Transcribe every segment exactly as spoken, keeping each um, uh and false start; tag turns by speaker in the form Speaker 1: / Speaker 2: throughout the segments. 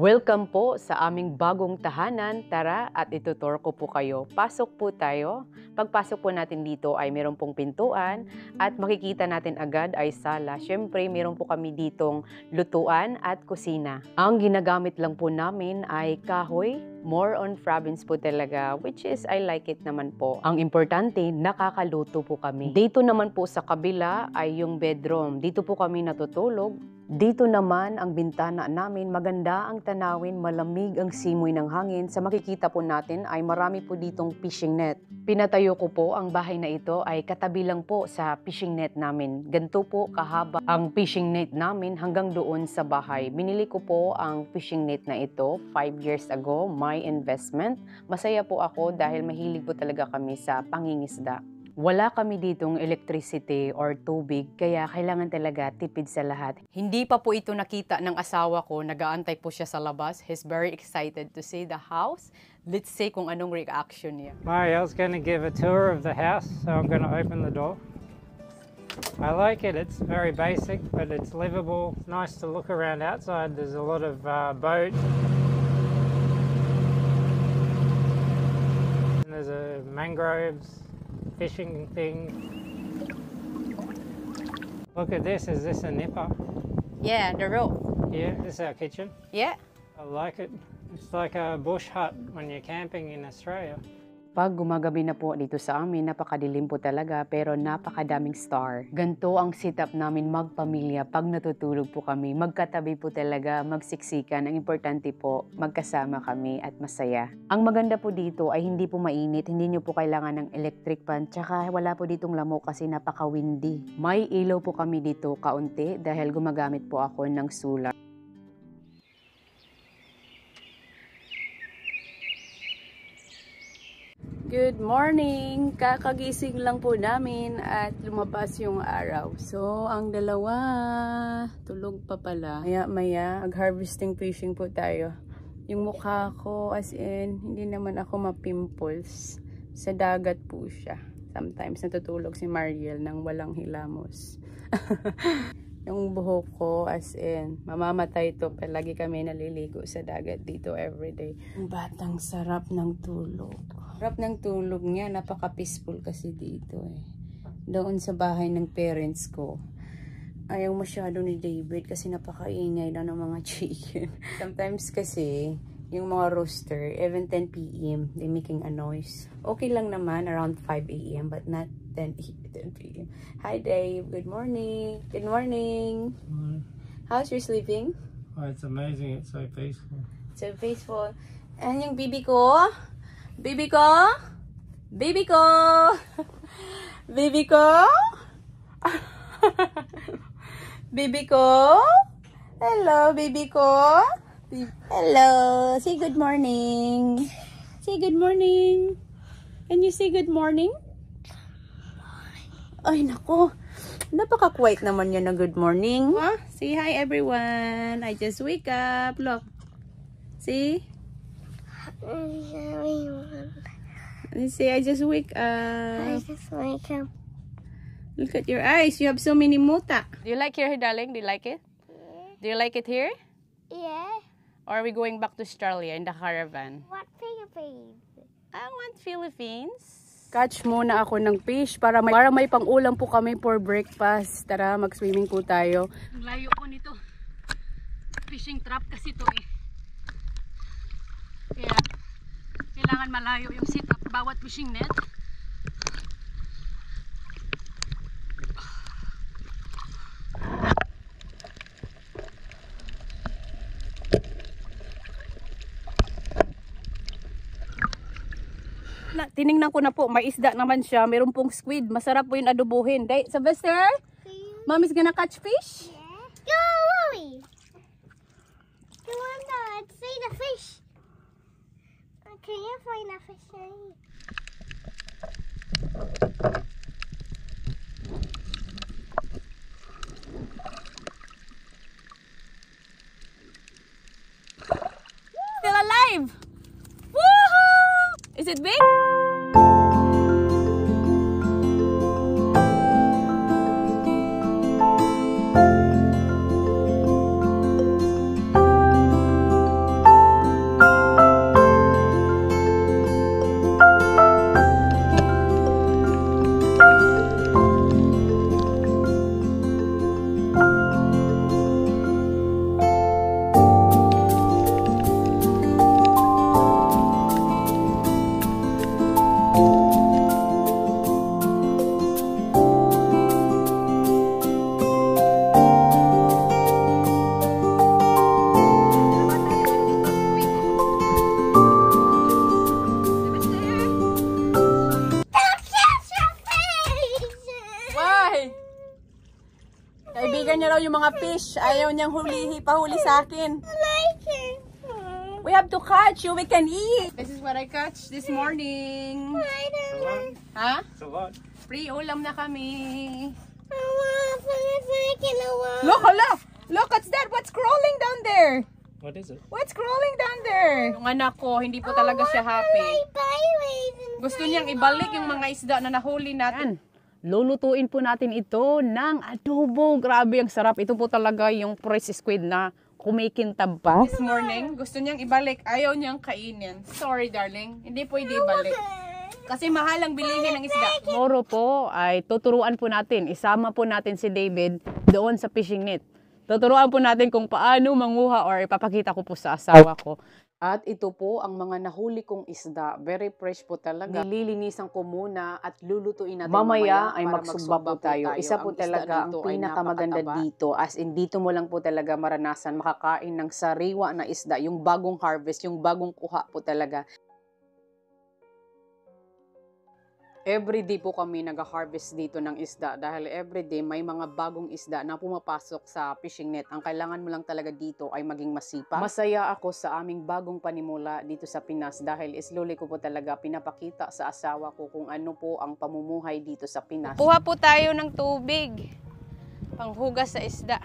Speaker 1: Welcome po sa aming bagong tahanan. Tara at itutur ko po kayo. Pasok po tayo. Pagpasok po natin dito ay meron pong pintuan at makikita natin agad ay sala. Siyempre, meron po kami ditong lutuan at kusina. Ang ginagamit lang po namin ay kahoy. More on province po talaga, which is I like it naman po. Ang importante, nakakaluto po kami. Dito naman po sa kabila ay yung bedroom. Dito po kami natutulog. Dito naman ang bintana namin, maganda ang tanawin, malamig ang simoy ng hangin. Sa makikita po natin ay marami po ditong fishing net. Pinatayo ko po ang bahay na ito ay katabi lang po sa fishing net namin. Ganito po kahaba ang fishing net namin hanggang doon sa bahay. Binili ko po ang fishing net na ito five years ago, my investment. Masaya po ako dahil mahilig po talaga kami sa pangingisda. Wala kami ditong electricity or tubig, kaya kailangan talaga tipid sa lahat. Hindi pa po ito nakita ng asawa ko, nag-aantay po siya sa labas. He's very excited to see the house. Let's see kung anong reaction niya.
Speaker 2: Marielle's going to give a tour of the house, so I'm going to open the door. I like it, it's very basic, but it's livable. It's nice to look around outside. There's a lot of uh, boats. And there's a mangroves. Fishing thing. Look at this, is this a nipper?
Speaker 1: Yeah, the rope.
Speaker 2: Yeah, this is our kitchen.
Speaker 1: Yeah.
Speaker 2: I like it. It's like a bush hut when you're camping in Australia.
Speaker 1: Pag gumagabi na po dito sa amin, napakadilim po talaga pero napakadaming star. Ganto ang setup namin magpamilya pag natutulog po kami. Magkatabi po talaga, magsiksikan. Ang importante po, magkasama kami at masaya. Ang maganda po dito ay hindi po mainit, hindi nyo po kailangan ng electric fan, tsaka wala po ditong lamok kasi napaka-windy. May ilaw po kami dito kaunti dahil gumagamit po ako ng solar. Good morning! Kakagising lang po namin at lumabas yung araw. So, ang dalawa, tulog pa pala. Maya-maya, mag-harvesting fishing po tayo. Yung mukha ko, as in, hindi naman ako ma-pimples. Sa dagat po siya. Sometimes natutulog si Mariel nang walang hilamos. Yung buhok ko, as in, mamamatay to. Palagi kami naliligo sa dagat dito everyday. Ang batang sarap ng tulog. Sarap ng tulog niya, napaka-peaceful kasi dito eh. Doon sa bahay ng parents ko, ayaw masyado ni David kasi napakaingay lang ng mga chicken. Sometimes kasi, yung mga rooster, even ten p m, they making a noise. Okay lang naman around five a m but not ten p m Hi Dave, good morning. Good morning.
Speaker 2: Mm.
Speaker 1: How's your sleeping?
Speaker 2: Oh, it's amazing, it's so peaceful.
Speaker 1: So peaceful. And yung bibi ko? Bibi ko? Bibi ko? Bibi ko? Bibi ko? Hello, bibi ko? Hello. Say good morning. Say good morning. Can you say good morning? Ay, nako. Napaka-quiet naman yan na good morning. Huh? Say hi, everyone. I just wake up. Look. See? Let's see, I just wake up.
Speaker 3: I just wake up.
Speaker 1: Look at your eyes. You have so many muta. Do you like here, darling? Do you like it?
Speaker 3: Yeah.
Speaker 1: Do you like it here?
Speaker 3: Yeah.
Speaker 1: Or are we going back to Australia in the caravan?
Speaker 3: What Philippines?
Speaker 1: I want Philippines. Catch muna ako ng fish para may, para may pang-ulam po kami for breakfast. Tara, mag-swimming po tayo. Ang layo po nito. Fishing trap kasi to eh. Kaya, kailangan malayo yung setup bawat fishing net. Na, tiningnan ko na po, may isda naman siya. Meron pong squid. Masarap po yung adobohin. Day, Sylvester? Mommy's gonna catch fish?
Speaker 3: Yeah. Go, Mommy. Go on now. Let's see the fish. Can you find a fish?
Speaker 1: Still alive! Woohoo! Is it big? Kaibigan niya raw yung mga fish. Ayaw niyang hulihi, pahuli sa akin.
Speaker 3: Like it.
Speaker 1: We have to catch you, we can eat. This is what I catch this morning.
Speaker 3: I don't want.
Speaker 1: Ha?
Speaker 2: It's a lot.
Speaker 1: Free ulam na kami.
Speaker 3: I want to freaking away.
Speaker 1: Look, hala! Look, what's that? What's crawling down there?
Speaker 2: What is it?
Speaker 1: What's crawling down there? Yung anak ko, hindi po talaga siya happy. Gusto niyang ibalik yung mga isda na nahuli natin. Lulutuin po natin ito ng adobo. Grabe, ang sarap. Ito po talaga yung fresh squid na kumikintab pa. This morning, gusto niyang ibalik. Ayaw niyang kainin. Sorry, darling. Hindi po hindi ibalik. Kasi mahal ang bilihin ng isda. Tomorrow po ay tuturuan po natin. Isama po natin si David doon sa fishing net. Tuturuan po natin kung paano manguha or ipapakita ko po sa asawa ko. At ito po ang mga nahuli kong isda. Very fresh po talaga. Nililinisan ko muna at lulutuin natin mamaya, mamaya ay magsugba po tayo. Isa po talaga ang pinakamaganda dito. As in, dito mo lang po talaga maranasan makakain ng sariwa na isda. Yung bagong harvest, yung bagong kuha po talaga. Everyday po kami nag-harvest dito ng isda dahil everyday may mga bagong isda na pumapasok sa fishing net. Ang kailangan mo lang talaga dito ay maging masipag. Masaya ako sa aming bagong panimula dito sa Pinas dahil slowly ko po talaga pinapakita sa asawa ko kung ano po ang pamumuhay dito sa Pinas. Kuha po tayo ng tubig. Panghugas sa isda.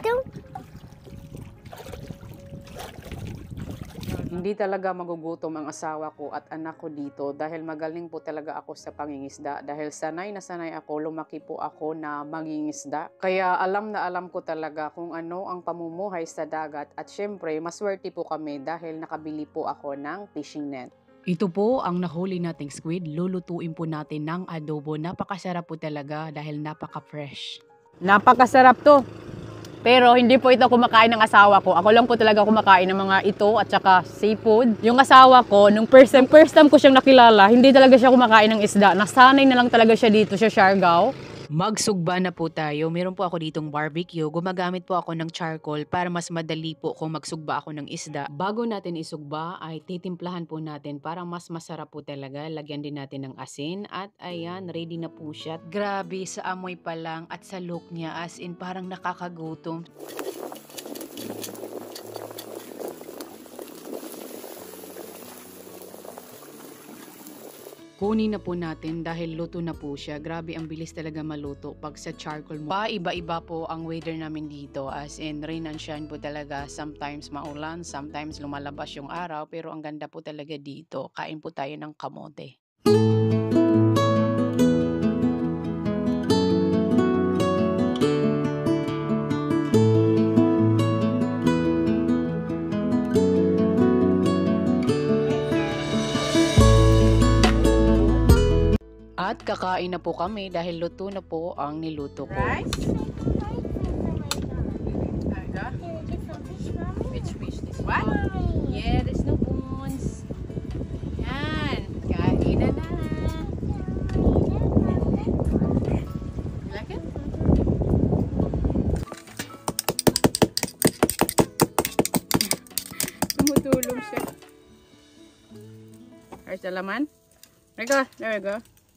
Speaker 1: Hindi talaga magugutom ang asawa ko at anak ko dito dahil magaling po talaga ako sa pangingisda. Dahil sanay na sanay ako, lumaki po ako na mangingisda. Kaya alam na alam ko talaga kung ano ang pamumuhay sa dagat. At syempre, maswerte po kami dahil nakabili po ako ng fishing net. Ito po ang nahuli nating squid. Lulutuin po natin ng adobo. Napakasarap po talaga dahil napaka-fresh. Napakasarap to. Pero hindi po ito kumakain ng asawa ko. Ako lang po talaga kumakain ng mga ito at saka seafood. Yung asawa ko, nung first time, first time ko siyang nakilala, hindi talaga siya kumakain ng isda. Nasanay na lang talaga siya dito sa Siargao. Magsugba na po tayo. Meron po ako ditong barbecue. Gumagamit po ako ng charcoal para mas madali po kung magsugba ako ng isda. Bago natin isugba ay titimplahan po natin para mas masarap po talaga. Lagyan din natin ng asin at ayan, ready na po siya. Grabe, sa amoy pa lang at sa look niya as in parang nakakagutom. Kunin na po natin dahil luto na po siya. Grabe, ang bilis talaga maluto pag sa charcoal mo. Pa, iba-iba po ang weather namin dito. As in, rain and shine po talaga. Sometimes maulan, sometimes lumalabas yung araw. Pero ang ganda po talaga dito. Kain po tayo ng kamote. At kakain na po kami dahil luto na po ang niluto ko. Rice? Which fish? This one? Yeah, there's no bones. Yan. Kain na na. You like it? Tumutulong siya. There's the laman. There we go. There we go.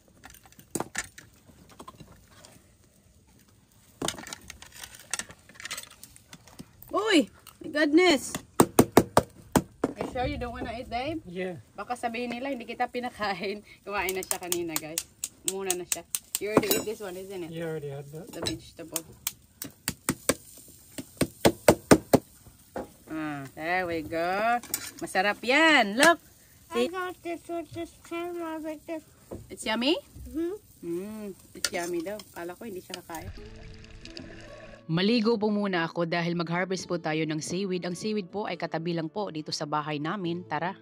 Speaker 1: Uy! My goodness! Are you sure you don't wanna eat, Dave?
Speaker 2: Yeah.
Speaker 1: Baka sabihin nila, hindi kita pinakain. Kumain na siya kanina, guys. Muna na siya. You already ate this one, isn't it?
Speaker 2: You already had that.
Speaker 1: The vegetable. Ah, there we go. Masarap yan. Look!
Speaker 3: I got this with this camera like this.
Speaker 1: It's yummy?
Speaker 3: Mm-hmm.
Speaker 1: Mm, it's yummy daw. Kala ko hindi siya kakain. Maligo po muna ako dahil mag-harvest po tayo ng seaweed. Ang seaweed po ay katabi lang po dito sa bahay namin. Tara!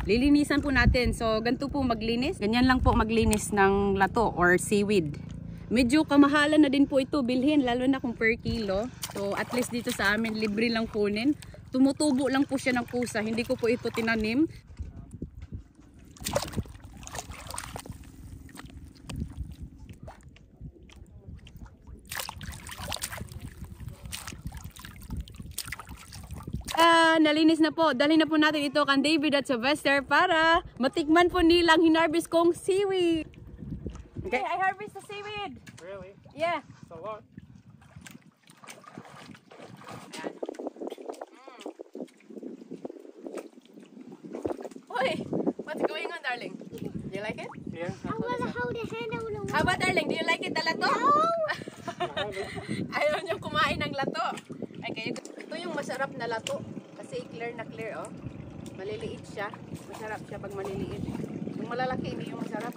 Speaker 1: Lilinisan po natin. So, ganito po maglinis. Ganyan lang po maglinis ng lato or seaweed. Medyo kamahalan na din po ito bilhin, lalo na kung per kilo. So, at least dito sa amin, libre lang kunin. Tumutubo lang po siya ng kusa. Hindi ko po ito tinanim. Ah, nalinis na po. Dalhin na po natin ito kan David at Sylvester para matikman po nilang hinarvest kong seaweed. Okay, I harvest the seaweed.
Speaker 2: Really?
Speaker 1: Yeah.
Speaker 2: It's a lot.
Speaker 1: Oy, what's going on, darling? Do you like it?
Speaker 2: Yeah.
Speaker 3: I want to hold the handle on the
Speaker 1: How about, darling? Do you like it, the lato? Ayaw niyong kumain ng lato. Ay, kayo, ito yung masarap na lato. Kasi clear na clear, oh. Maliliit siya. Masarap siya pag maliliit. Yung malalaki, hindi yung masarap.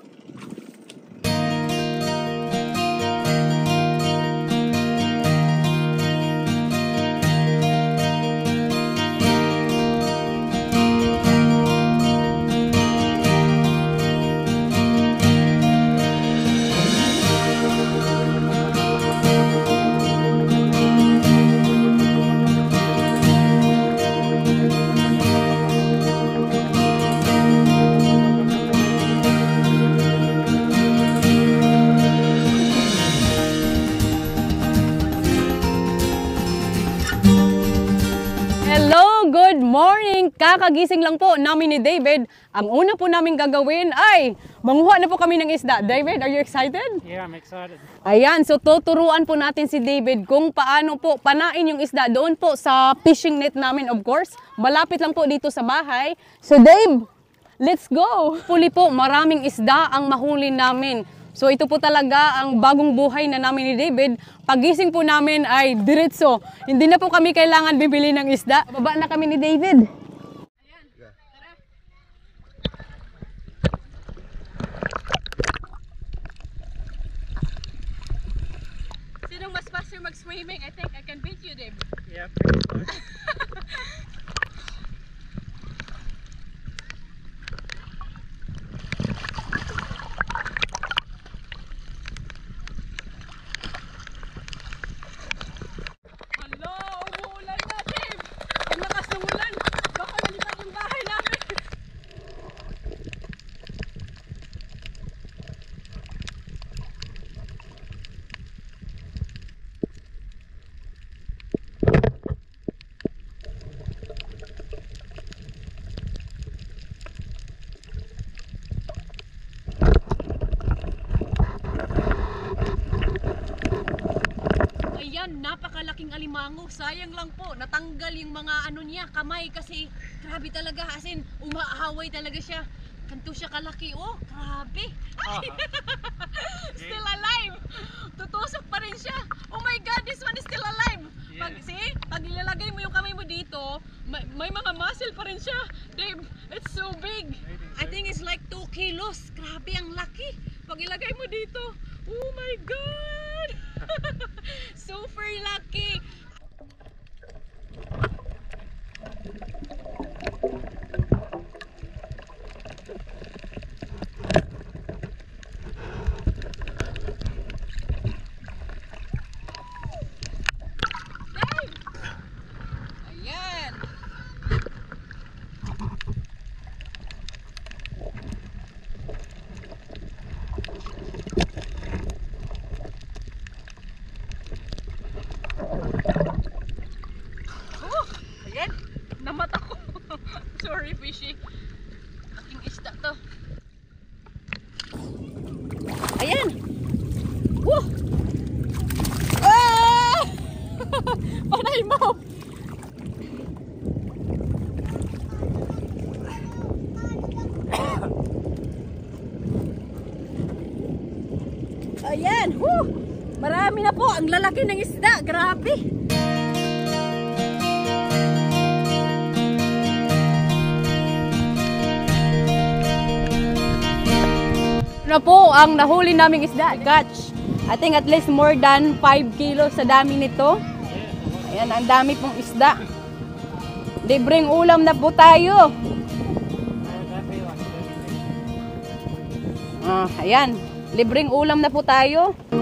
Speaker 1: Hello, good morning! Kakagising lang po namin ni David. Ang una po namin gagawin ay manguha na po kami ng isda. David, are you excited?
Speaker 2: Yeah, I'm excited.
Speaker 1: Ayan, so tuturuan po natin si David kung paano po panain yung isda doon po sa fishing net namin, of course. Malapit lang po dito sa bahay. So Dave, let's go! Puli po, maraming isda ang mahuli namin. So ito po talaga ang bagong buhay na namin ni David. Pagising po namin ay diretso. Hindi na po kami kailangan bibili ng isda. Baba na kami ni David. Ayan, tara. Sinong mas faster mag-swimming? I think I can beat you, Dave.
Speaker 2: Yeah, pretty close.
Speaker 1: Hello, umuulan na, Dave. Ang lakas ng ulan. Baka nalipat yung bahay namin. Ayan, napakalaking alimango. Sayang lang po, natanggal yung mga ano niya, kamay kasi grabe talaga. As in, umaahaway talaga siya. Kanto siya kalaki. Oh, grabe. Still alive. Tutusok pa rin siya. Oh my God, this one is still alive. Pag, see, pag ilalagay mo yung kamay mo dito, may, may mga muscle pa rin siya. Dave, it's so big. I think it's like two kilos. Grabe, ang laki. Pag ilagay mo dito, oh my God. Super lucky. Dave! Ayan. Oh, ayan. Namata ko. Sorry, fishy. Aking isda to. Ayan. Woo! Ah! Panay mo! Ayan. Woo! Marami na po. Ang lalaki ng isda. Grabe. Na po ang nahuli naming isda, catch. I think at least more than five kilos sa dami nito. Ayan, ang dami pong isda. Libreng ulam na po tayo.
Speaker 2: Yeah,
Speaker 1: Ah, ayan, libreng ulam na po tayo.